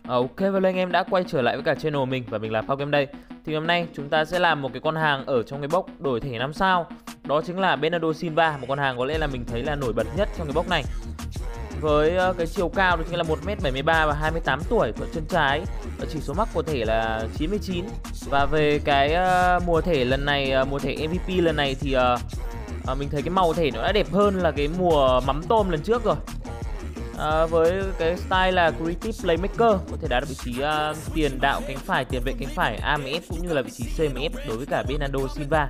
Ok, và anh em đã quay trở lại với cả channel mình và mình là Phong Game đây. Thì hôm nay chúng ta sẽ làm một cái con hàng ở trong cái box đổi thẻ 5 sao. Đó chính là Bernardo Silva, một con hàng có lẽ là mình thấy là nổi bật nhất trong cái box này. Với cái chiều cao đó chính là 1m73 và 28 tuổi, thuận chân trái. Chỉ số mắc của thẻ là 99. Và về cái mùa thẻ lần này, mùa thẻ MVP lần này thì mình thấy cái màu thẻ nó đã đẹp hơn là cái mùa mắm tôm lần trước rồi. Với cái style là Creative Playmaker, có thể đá được vị trí tiền đạo cánh phải, tiền vệ cánh phải, AMF cũng như là vị trí CMF đối với cả Bernardo Silva.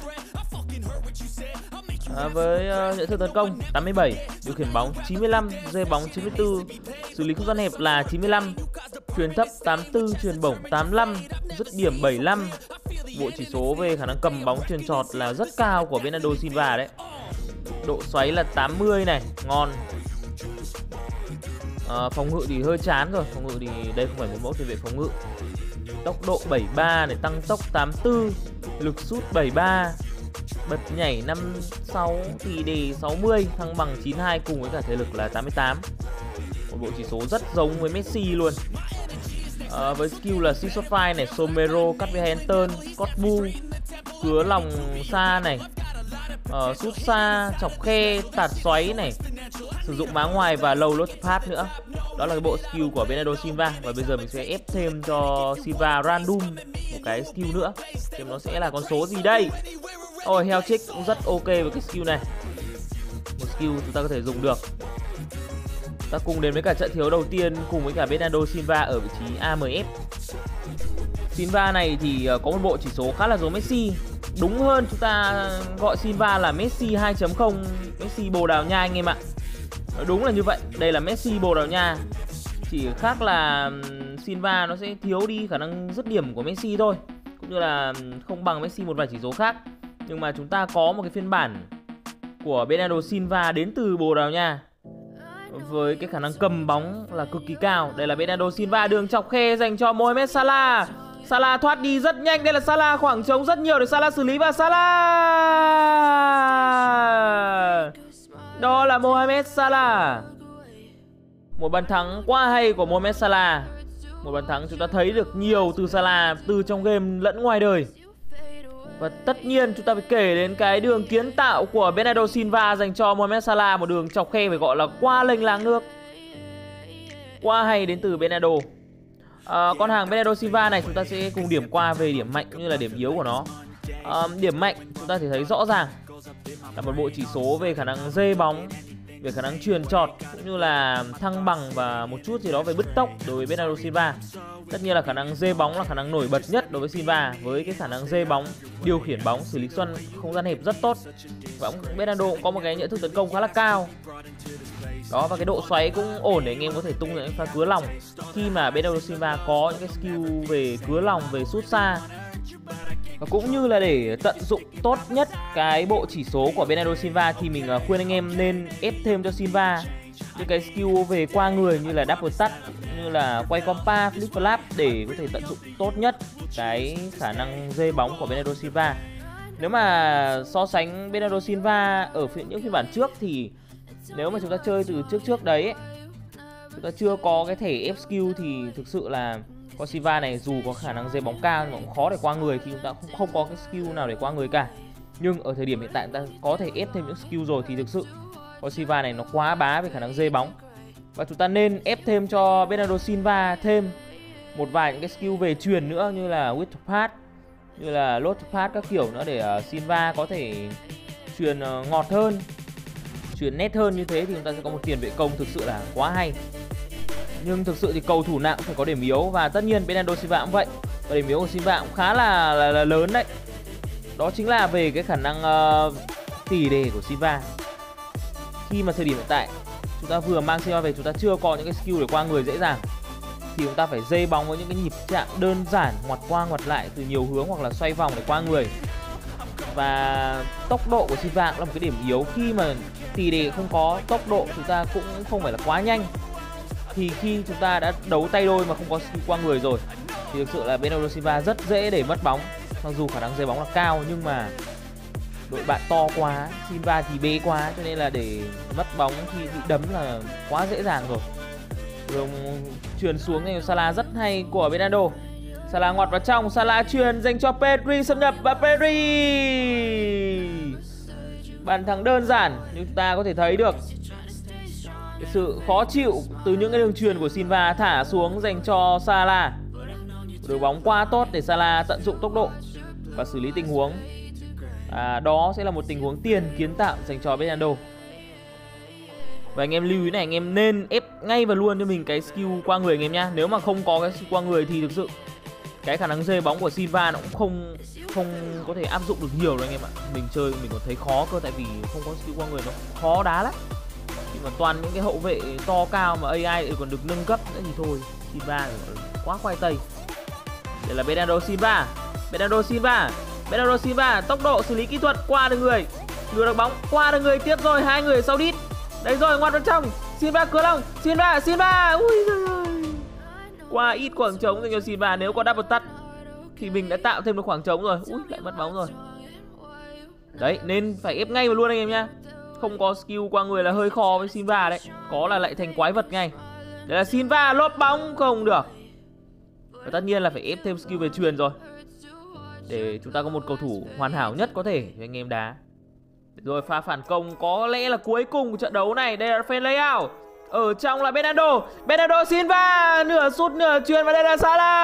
Với nhận thức tấn công 87, điều khiển bóng 95, rê bóng 94, xử lý không gian hẹp là 95, chuyền thấp 84, chuyền bổng 85, dứt điểm 75. Bộ chỉ số về khả năng cầm bóng chuyền trọt là rất cao của Bernardo Silva đấy. Độ xoáy là 80 này, ngon. Phòng ngự thì hơi chán rồi, phòng ngự thì đây không phải một mẫu tiền vệ phòng ngự. Tốc độ 73 này, tăng tốc 84, lực sút 73, bật nhảy 56, tỷ đề 60, thăng bằng 92 cùng với cả thể lực là 88. Một bộ chỉ số rất giống với Messi luôn. Với skill là six shot fire này, Somero, cắt với Henton, Scott Bull, cứa lòng xa này, sút xa, chọc khe, tạt xoáy này, sử dụng má ngoài và low load pass nữa. Đó là cái bộ skill của Bernardo Silva. Và bây giờ mình sẽ ép thêm cho Silva random một cái skill nữa, xem nó sẽ là con số gì đây. Ôi, heo chick cũng rất ok với cái skill này. Một skill chúng ta có thể dùng được. Ta cùng đến với cả trận thiếu đầu tiên cùng với cả Bernardo Silva ở vị trí AMF. Silva này thì có một bộ chỉ số khá là giống Messi. Đúng hơn chúng ta gọi Silva là Messi 2.0, Messi Bồ Đào Nha anh em ạ. Đúng là như vậy, đây là Messi Bồ Đào Nha. Chỉ khác là Silva nó sẽ thiếu đi khả năng dứt điểm của Messi thôi, cũng như là không bằng Messi một vài chỉ số khác. Nhưng mà chúng ta có một cái phiên bản của Bernardo Silva đến từ Bồ Đào Nha với cái khả năng cầm bóng là cực kỳ cao. Đây là Bernardo Silva, đường chọc khe dành cho Mohamed Salah. Salah thoát đi rất nhanh, đây là Salah, khoảng trống rất nhiều để Salah xử lý và Salah. Đó là Mohamed Salah. Một bàn thắng quá hay của Mohamed Salah. Một bàn thắng chúng ta thấy được nhiều từ Salah, từ trong game lẫn ngoài đời. Và tất nhiên chúng ta phải kể đến cái đường kiến tạo của Bernardo Silva dành cho Mohamed Salah. Một đường chọc khe phải gọi là qua lênh láng nước. Quá hay đến từ Bernardo. Con hàng Bernardo Silva này chúng ta sẽ cùng điểm qua về điểm mạnh cũng như là điểm yếu của nó. Điểm mạnh chúng ta thể thấy rõ ràng là một bộ chỉ số về khả năng dê bóng, về khả năng chuyền trọt cũng như là thăng bằng và một chút gì đó về bứt tốc đối với Bernardo Silva. Tất nhiên là khả năng dê bóng là khả năng nổi bật nhất đối với Silva, với cái khả năng dê bóng, điều khiển bóng, xử lý xuân không gian hẹp rất tốt. Và Bernardo cũng có một cái nhận thức tấn công khá là cao. Đó, và cái độ xoáy cũng ổn để anh em có thể tung những pha cứa lòng khi mà Bernardo Silva có những cái skill về cứa lòng, về sút xa. Và cũng như là để tận dụng tốt nhất cái bộ chỉ số của Bernardo Silva thì mình khuyên anh em nên ép thêm cho Silva những cái skill về qua người như là double touch, như là quay compa, flip flap để có thể tận dụng tốt nhất cái khả năng dê bóng của Bernardo Silva. Nếu mà so sánh Bernardo Silva ở những phiên bản trước thì nếu mà chúng ta chơi từ trước đấy chúng ta chưa có cái thẻ ép skill thì thực sự là con Silva này dù có khả năng dê bóng cao nhưng mà cũng khó để qua người khi chúng ta không có cái skill nào để qua người cả. Nhưng ở thời điểm hiện tại chúng ta có thể ép thêm những skill rồi thì thực sự con Silva này nó quá bá về khả năng dê bóng. Và chúng ta nên ép thêm cho Bernardo Silva thêm một vài những cái skill về chuyền nữa, như là with pass, như là load pass các kiểu nữa, để Silva có thể chuyền ngọt hơn, chuyền nét hơn. Như thế thì chúng ta sẽ có một tiền vệ công thực sự là quá hay. Nhưng thực sự thì cầu thủ nào cũng phải có điểm yếu, và tất nhiên Bernardo Silva cũng vậy. Và điểm yếu của Silva cũng khá là lớn đấy. Đó chính là về cái khả năng tỉ đề của Silva. Khi mà thời điểm hiện tại chúng ta vừa mang Silva về, chúng ta chưa có những cái skill để qua người dễ dàng, thì chúng ta phải dây bóng với những cái nhịp chạm đơn giản, ngoặt qua ngoặt lại từ nhiều hướng hoặc là xoay vòng để qua người. Và tốc độ của Silva cũng là một cái điểm yếu. Khi mà tỉ đề không có tốc độ, chúng ta cũng không phải là quá nhanh, thì khi chúng ta đã đấu tay đôi mà không có skill qua người rồi thì thực sự là Bernardo Silva rất dễ để mất bóng. Mặc dù khả năng dây bóng là cao nhưng mà đội bạn to quá, Silva thì bé quá, cho nên là để mất bóng khi bị đấm là quá dễ dàng rồi. Đường truyền xuống này Salah rất hay của Bernardo. Salah ngoặt vào trong, Salah truyền dành cho Pedri, xâm nhập và Pedri. Bàn thắng đơn giản nhưng chúng ta có thể thấy được cái sự khó chịu từ những cái đường truyền của Silva thả xuống dành cho Salah. Đường bóng quá tốt để Salah tận dụng tốc độ và xử lý tình huống. Đó sẽ là một tình huống tiền kiến tạo dành cho Bernardo. Và anh em lưu ý này, anh em nên ép ngay và luôn cho mình cái skill qua người anh em nhá. Nếu mà không có cái skill qua người thì thực sự cái khả năng dê bóng của Silva nó cũng không có thể áp dụng được nhiều đâu anh em ạ. Mình chơi mình còn thấy khó cơ, tại vì không có skill qua người nó khó đá lắm. Nhưng mà toàn những cái hậu vệ to cao mà AI còn được nâng cấp nữa thì thôi, Silva quá khoai tây. Đây là Bernardo Silva. Bernardo Silva. Bernardo Silva, tốc độ xử lý kỹ thuật qua được người. Lừa được bóng, qua được người tiếp rồi, hai người sau đít. Đấy rồi, ngoặt vào trong. Silva cửa lòng. Silva. Ui giời ơi. Qua ít khoảng trống dành cho Silva, nếu có double touch thì mình đã tạo thêm được khoảng trống rồi. Ui, lại mất bóng rồi. Đấy, nên phải ép ngay vào luôn anh em nhá. Không có skill qua người là hơi khó với Silva đấy. Có là lại thành quái vật ngay. Đây là Silva lốp bóng không được. Và tất nhiên là phải ép thêm skill về chuyền rồi, để chúng ta có một cầu thủ hoàn hảo nhất có thể cho anh em đá. Rồi pha phản công có lẽ là cuối cùng của trận đấu này. Đây là phen layout. Ở trong là Bernardo Silva. Nửa sút nửa chuyền và đây là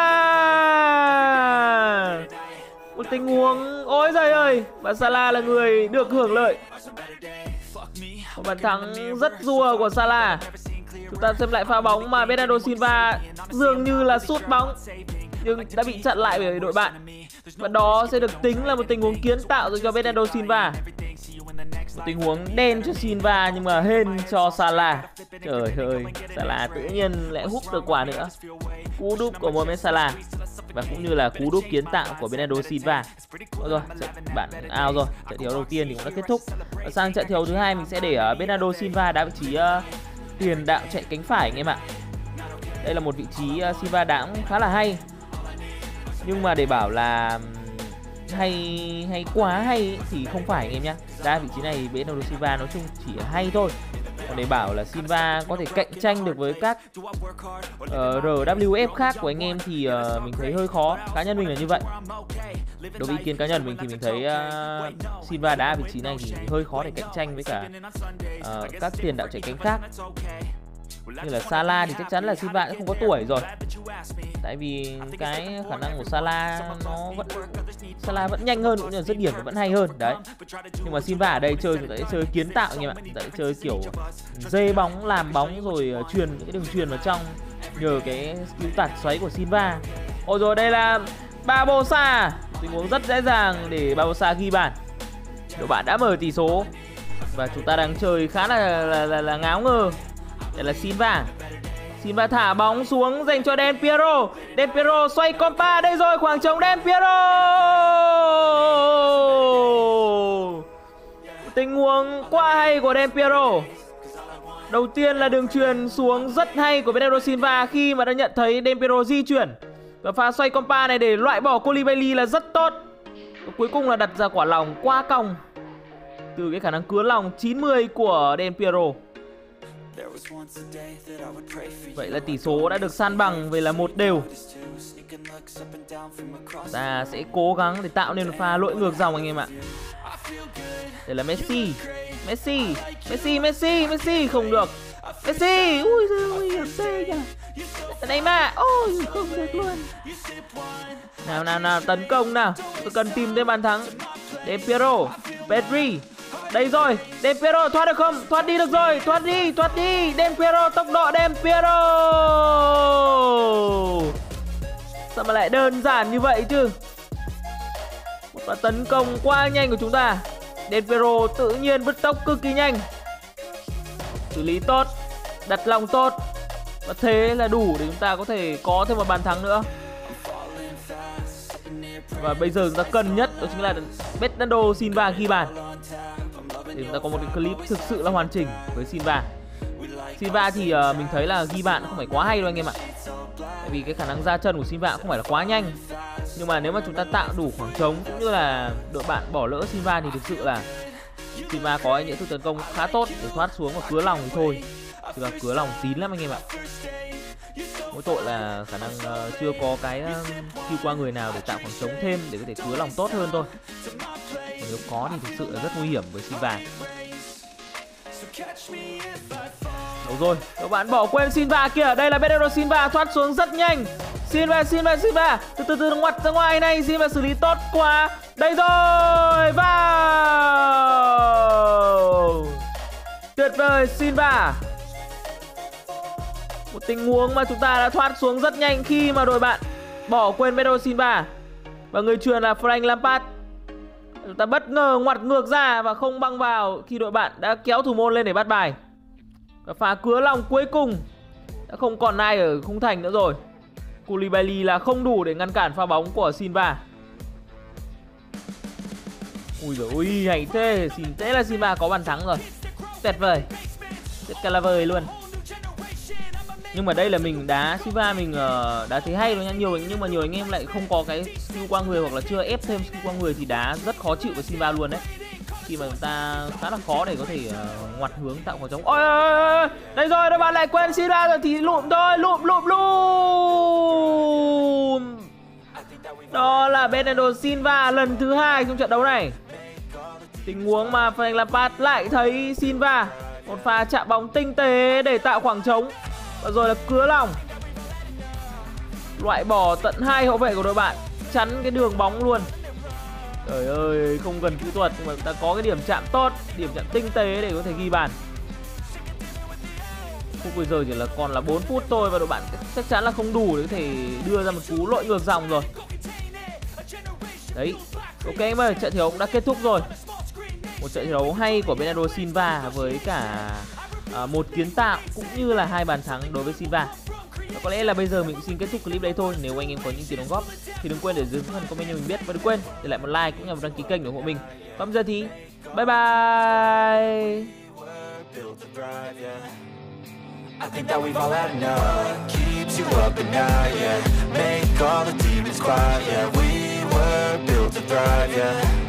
Salah. Một tình huống ôi giời ơi. Và Salah là người được hưởng lợi. Một bàn thắng rất rùa của Salah. Chúng ta xem lại pha bóng mà Bernardo Silva dường như là sút bóng nhưng đã bị chặn lại bởi đội bạn. Và đó sẽ được tính là một tình huống kiến tạo cho Bernardo Silva. Một tình huống đen cho Silva nhưng mà hên cho Salah. Trời ơi, Salah tự nhiên lại hút được quả nữa. Cú đúp của Mohamed Salah và cũng như là cú đúp kiến tạo của Bernardo Silva. Rồi, bạn out rồi. Trận thi đấu đầu tiên thì cũng đã kết thúc. Và sang trận thi đấu thứ hai mình sẽ để Bernardo Silva đá vị trí tiền đạo chạy cánh phải anh em ạ. Đây là một vị trí Silva đá cũng khá là hay. Nhưng mà để bảo là hay quá hay thì không phải anh em nhá. Ra vị trí này Bernardo Silva nói chung chỉ hay thôi. Còn để bảo là Silva có thể cạnh tranh được với các RWF khác của anh em thì mình thấy hơi khó. Cá nhân mình là như vậy. Đối với ý kiến cá nhân mình thì mình thấy Silva đá vị trí này thì hơi khó để cạnh tranh với cả các tiền đạo chạy cánh khác. Như là Salah thì chắc chắn là Silva cũng không có tuổi rồi. Tại vì cái khả năng của Salah vẫn nhanh hơn cũng như là dứt điểm vẫn hay hơn đấy. Nhưng mà Silva ở đây chơi chúng ta sẽ chơi kiến tạo anh em ạ. Chúng ta sẽ chơi kiểu dê bóng, làm bóng rồi truyền những cái đường truyền vào trong nhờ cái skill tạt xoáy của Silva. Ôi rồi đây là Barbosa. Tình huống rất dễ dàng để Barbosa ghi bàn. Đội bạn đã mở tỷ số và chúng ta đang chơi khá là ngáo ngơ. Đây là Silva thả bóng xuống dành cho Del Piero xoay compa. Đây rồi, khoảng trống Del Piero. Tình huống quá hay của Del Piero. Đầu tiên là đường truyền xuống rất hay của Bernardo Silva khi mà đã nhận thấy Del Piero di chuyển. Và pha xoay compa này để loại bỏ Koulibaly là rất tốt. Và cuối cùng là đặt ra quả lòng quá cong từ cái khả năng cứa lòng 90 của Del Piero. Vậy là tỷ số đã được san bằng về là 1-1. Ta sẽ cố gắng để tạo nên một pha lội ngược dòng anh em ạ. Đây là Messi. Không được. Messi. Ui giời ơi, tê kìa. Neymar. Ôi không được luôn. Nào tấn công nào. Tôi cần tìm đến bàn thắng. Del Piero, Pedri. Đây rồi, Del Piero thoát được không? Thoát đi được rồi, thoát đi. Del Piero, tốc độ Del Piero. Sao mà lại đơn giản như vậy chứ? Một pha tấn công quá nhanh của chúng ta. Del Piero tự nhiên bứt tốc cực kỳ nhanh. Xử lý tốt, đặt lòng tốt. Và thế là đủ để chúng ta có thể có thêm một bàn thắng nữa. Và bây giờ chúng ta cần nhất đó chính là Bernardo Silva ghi bàn để chúng ta có một cái clip thực sự là hoàn chỉnh với Silva. Silva thì mình thấy là ghi bàn không phải quá hay đâu anh em ạ. Tại vì cái khả năng ra chân của Silva không phải là quá nhanh. Nhưng mà nếu mà chúng ta tạo đủ khoảng trống cũng như là đội bạn bỏ lỡ Silva thì thực sự là Silva có những thức tấn công khá tốt để thoát xuống và cứa lòng thì thôi. Silva cứa lòng tín lắm anh em ạ. Mỗi tội là khả năng chưa có cái Q qua người nào để tạo khoảng trống thêm để có thể cứa lòng tốt hơn thôi. Nếu có thì thực sự là rất nguy hiểm với Silva. Đúng rồi, các bạn bỏ quên Silva kìa. Đây là Bernardo Silva thoát xuống rất nhanh. Silva từ từ ngoặt ra ngoài này. Silva xử lý tốt quá. Đây rồi, vào. Tuyệt vời Silva. Một tình huống mà chúng ta đã thoát xuống rất nhanh khi mà đội bạn bỏ quên Bernardo Silva. Và người truyền là Frank Lampard. Chúng ta bất ngờ ngoặt ngược ra và không băng vào khi đội bạn đã kéo thủ môn lên để bắt bài. Và pha cứa lòng cuối cùng đã không còn ai ở khung thành nữa rồi. Koulibaly là không đủ để ngăn cản pha bóng của Silva. Ui giời ơi, hay thế. Thế là Silva có bàn thắng rồi. Tuyệt vời. Tuyệt cả là vời luôn. Nhưng mà đây là mình đá Silva, mình đá thấy hay rồi nha. Nhưng mà nhiều anh em lại không có cái skill qua người hoặc là chưa ép thêm skill qua người thì đá rất khó chịu với Silva luôn đấy. Khi mà chúng ta khá là khó để có thể ngoặt hướng tạo khoảng trống. Ôi đây rồi, các bạn lại quên Silva rồi thì lụm thôi, lụm. Đó là Bernardo Silva lần thứ 2 trong trận đấu này. Tình huống mà Frank Lampard lại thấy Silva, một pha chạm bóng tinh tế để tạo khoảng trống. Và rồi là cứa lòng, loại bỏ tận 2 hậu vệ của đội bạn, chắn cái đường bóng luôn. Trời ơi, không cần kỹ thuật nhưng mà ta có cái điểm chạm tốt, điểm chạm tinh tế để có thể ghi bàn. Phút bây giờ chỉ là còn là 4 phút thôi và đội bạn chắc chắn là không đủ để có thể đưa ra một cú lội ngược dòng rồi. Đấy, ok em ơi, trận thi đấu cũng đã kết thúc rồi. Một trận thi đấu hay của Bernardo Silva với cả một kiến tạo cũng như là 2 bàn thắng đối với Silva. Và có lẽ là bây giờ mình xin kết thúc clip đấy thôi. Nếu anh em có những tiếng đóng góp thì đừng quên để dưới phần comment cho mình biết. Và đừng quên để lại một like cũng như là một đăng ký kênh để ủng hộ mình. Còn bây giờ thì bye bye. I think that we've all had enough. Keeps you up at night, yeah. Make all the demons quiet, yeah. We were built to thrive, yeah.